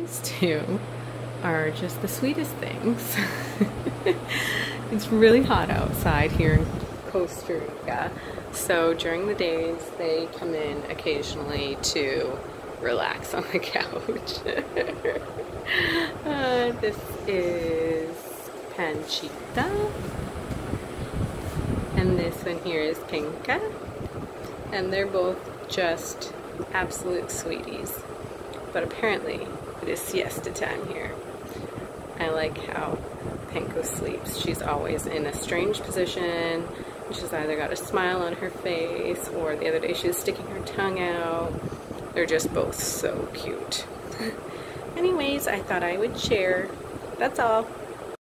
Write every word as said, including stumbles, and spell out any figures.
these two are just the sweetest things. It's really hot outside here in Costa Rica, so during the days they come in occasionally to relax on the couch. uh, this is Panchita, and this one here is Penke, and they're both just absolute sweeties. But apparently it is siesta time here. I like how Penke sleeps. She's always in a strange position. She's either got a smile on her face, or the other day she was sticking her tongue out. They're just both so cute. Anyways, I thought I would share. That's all.